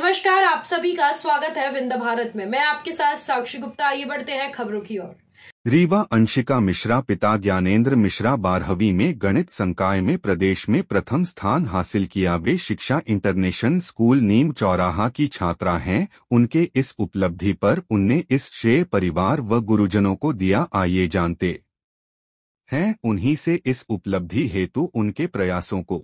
नमस्कार, आप सभी का स्वागत है विंध्य भारत में। मैं आपके साथ साक्षी गुप्ता। आइए बढ़ते हैं खबरों की ओर। रीवा अंशिका मिश्रा पिता ज्ञानेंद्र मिश्रा 12वीं में गणित संकाय में प्रदेश में प्रथम स्थान हासिल किया। वे शिक्षा इंटरनेशनल स्कूल नीम चौराहा की छात्रा हैं। उनके इस उपलब्धि पर उनने इस श्रेय परिवार व गुरुजनों को दिया। आइए जानते हैं उन्हीं से इस उपलब्धि हेतु उनके प्रयासों को।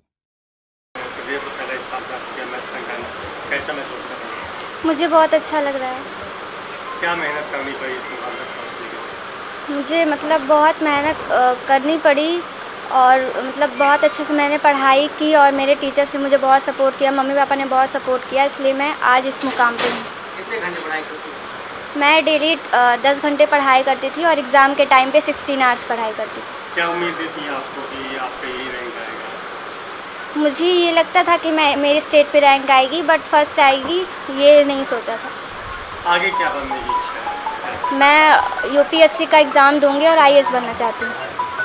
मुझे बहुत अच्छा लग रहा है। क्या मेहनत करनी पड़ी इस मुकाम तक पहुंचने के लिए? मुझे बहुत मेहनत करनी पड़ी और बहुत अच्छे से मैंने पढ़ाई की और मेरे टीचर्स ने मुझे बहुत सपोर्ट किया, मम्मी पापा ने बहुत सपोर्ट किया, इसलिए मैं आज इस मुकाम पे हूँ। कितने घंटे पढ़ाई करती थी? मैं डेली 10 घंटे पढ़ाई करती थी और एग्ज़ाम के टाइम पे 16 आवर्स पढ़ाई करती थी। क्या उम्मीद थी आपको कि आपका यही रैंक आएगा? मुझे ये लगता था कि मेरे स्टेट पे रैंक आएगी, बट फर्स्ट आएगी ये नहीं सोचा था। आगे क्या बनने की इच्छा है? मैं यूपीएससी का एग्ज़ाम दूंगी और आईएएस बनना चाहती हूँ।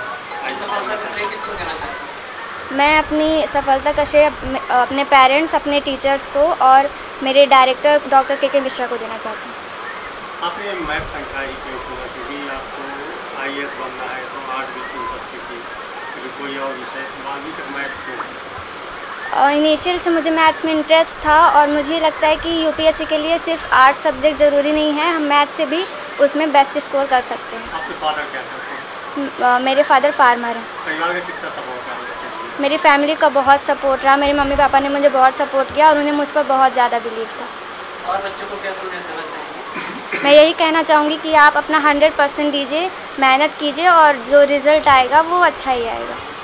मैं अपनी सफलता का श्रेय अपने पेरेंट्स, अपने टीचर्स को और मेरे डायरेक्टर डॉक्टर के मिश्रा को देना चाहती हूँ। आपने मैथ संकाय क्यों चुना? क्योंकि आपको आईएएस बनना है तो आर्ट भी चुन सकती थी, कोई और विषय आगे तक मैथ क्यों? इनिशियल से मुझे मैथ्स में इंटरेस्ट था और मुझे लगता है कि यूपीएससी के लिए सिर्फ आर्ट सब्जेक्ट ज़रूरी नहीं है, हम मैथ से भी उसमें बेस्ट स्कोर कर सकते हैं। आपके फादर क्या करते हैं? मेरे फादर फार्मर हैं। परिवार का कितना सपोर्ट है इसके लिए? मेरी फैमिली का बहुत सपोर्ट रहा। मेरे मम्मी पापा ने मुझे बहुत सपोर्ट किया और उन्हें मुझ पर बहुत ज़्यादा बिलीव था। और बच्चों को क्या संदेश देना चाहेंगे? मैं यही कहना चाहूँगी कि आप अपना 100% दीजिए, मेहनत कीजिए और जो रिज़ल्ट आएगा वो अच्छा ही आएगा।